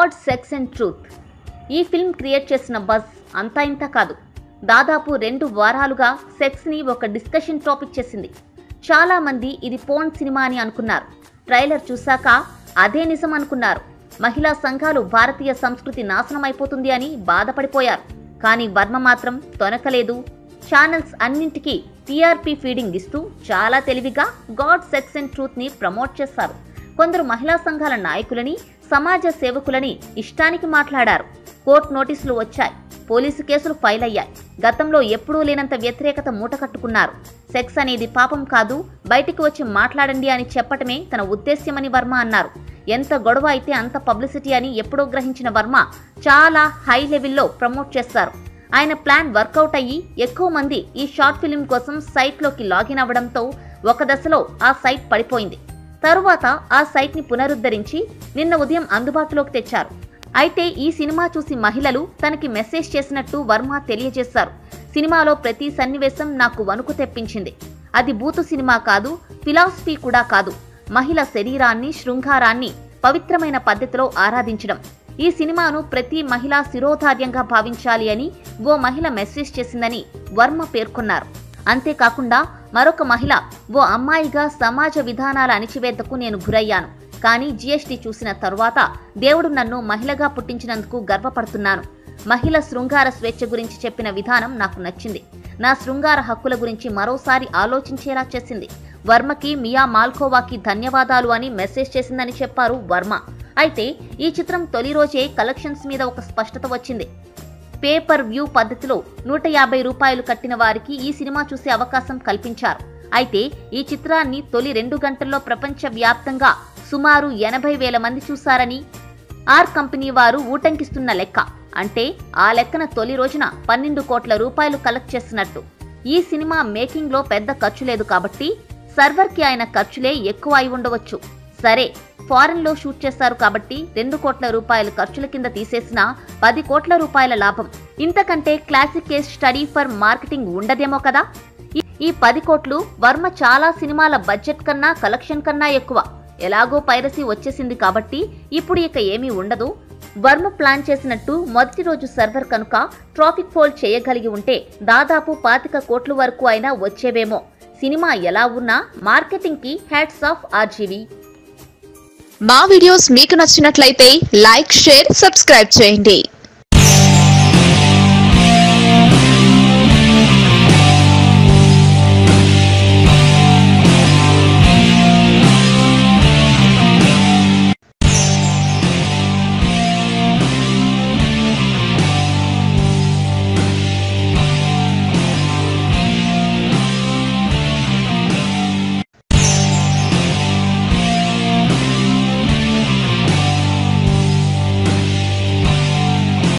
God sex and truth. ఈ film create చేసిన buzz అంతా ఇంత కాదు. దాదాపు 2 వారాలుగా సెక్స్ని ఒక డిస్కషన్ టాపిక్ చేసింది. చాలామంది ఇది పోర్న్ సినిమా అని అనుకున్నారు. ట్రైలర్ చూశాక అదే నిజం అనుకున్నారు. మహిళా సంఘాలు భారతీయ సంస్కృతి నాశనం అయిపోతుంది అని బాధపడిపోయారు. కానీ వర్మ మాత్రం తొనకలేదు. ఛానల్స్ అన్నింటికీ టీఆర్పీ ఫీడింగ్ ఇస్తూ చాలా తెలివిగా గాడ్ సెక్స్ అండ్ ట్రూత్ని ప్రమోట్ చేశారు. కొందరు మహిళా సంఘాల నాయకులని, సమాజ సేవకులని ఇష్టానికి మాట్లాడారు. కోర్టు నోటీసులు వచ్చాయి, పోలీసు కేసులు ఫైల్ అయ్యాయి. గతంలో ఎప్పుడూ లేనంత వ్యతిరేకత మూటకట్టుకున్నారు. సెక్స్ అనేది పాపం కాదు, బయటికి వచ్చి మాట్లాడండి అని చెప్పటమే తన ఉద్దేశ్యమని వర్మ అన్నారు. ఎంత గొడవ అయితే అంత పబ్లిసిటీ అని ఎప్పుడో గ్రహించిన వర్మ చాలా హై లెవెల్లో ప్రమోట్ చేస్తారు. ఆయన ప్లాన్ వర్కౌట్ అయ్యి ఎక్కువ మంది ఈ షార్ట్ ఫిల్మ్ కోసం సైట్లోకి లాగిన్ అవ్వడంతో ఒక దశలో ఆ సైట్ పడిపోయింది. తరువాత ఆ సైట్ని పునరుద్ధరించి నిన్న ఉదయం అందుబాటులోకి తెచ్చారు. అయితే ఈ సినిమా చూసి మహిళలు తనకి మెసేజ్ చేసినట్టు వర్మ తెలియజేశారు. సినిమాలో ప్రతి సన్నివేశం నాకు వణుకు తెప్పించింది. అది బూతు సినిమా కాదు, ఫిలాసఫీ కూడా కాదు. మహిళ శరీరాన్ని, శృంగారాన్ని పవిత్రమైన పద్ధతిలో ఆరాధించడం. ఈ సినిమాను ప్రతి మహిళ శిరోధార్యంగా భావించాలి అని ఓ మహిళ మెసేజ్ చేసిందని వర్మ పేర్కొన్నారు. అంతేకాకుండా మరొక మహిళ, ఓ అమ్మాయిగా సమాజ విధానాల అణిచివేతకు నేను గురయ్యాను. కానీ జీఎస్టీ చూసిన తరువాత దేవుడు నన్ను మహిళగా పుట్టించినందుకు గర్వపడుతున్నాను. మహిళ శృంగార స్వేచ్ఛ గురించి చెప్పిన విధానం నాకు నచ్చింది. నా శృంగార హక్కుల గురించి మరోసారి ఆలోచించేలా చేసింది. వర్మకి, మియా మాల్కోవాకి ధన్యవాదాలు అని మెసేజ్ చేసిందని చెప్పారు వర్మ. అయితే ఈ చిత్రం తొలి రోజే కలెక్షన్స్ మీద ఒక స్పష్టత వచ్చింది. పేపర్ వ్యూ పద్ధతిలో 150 రూపాయలు కట్టిన వారికి ఈ సినిమా చూసే అవకాశం కల్పించారు. అయితే ఈ చిత్రాన్ని తొలి 2 గంటల్లో ప్రపంచ వ్యాప్తంగా సుమారు 80,000 మంది చూశారని ఆర్ కంపెనీ వారు ఊటంకిస్తున్న లెక్క. అంటే ఆ లెక్కన తొలి రోజున 12 కోట్ల రూపాయలు కలెక్ట్ చేసినట్టు. ఈ సినిమా మేకింగ్ లో పెద్ద ఖర్చు లేదు కాబట్టి సర్వర్కి ఆయన ఖర్చులే ఎక్కువ అయి ఉండవచ్చు. సరే, ఫారెన్ లో షూట్ చేశారు కాబట్టి 2 కోట్ల రూపాయల ఖర్చుల కింద తీసేసిన 10 కోట్ల రూపాయల లాభం. ఇంతకంటే classic case study for marketing ఉండదేమో కదా. ఈ 10 కోట్లు వర్మ చాలా సినిమాల బడ్జెట్ కన్నా, కలెక్షన్ కన్నా ఎక్కువ. ఎలాగో పైరసీ వచ్చేసింది కాబట్టి ఇప్పుడు ఇక ఏమీ ఉండదు. వర్మ ప్లాన్ చేసినట్టు మొదటి రోజు సర్వర్ కనుక ట్రాఫిక్ ఫోల్ చేయగలిగి ఉంటే దాదాపు 25 కోట్ల వరకు అయినా వచ్చేవేమో. సినిమా ఎలా ఉన్నా మార్కెటింగ్ కి హ్యాట్స్ ఆఫ్ ఆర్జీవి. మా వీడియోస్ మీకు నచ్చినట్లయితే లైక్, షేర్, సబ్స్క్రైబ్ చేయండి.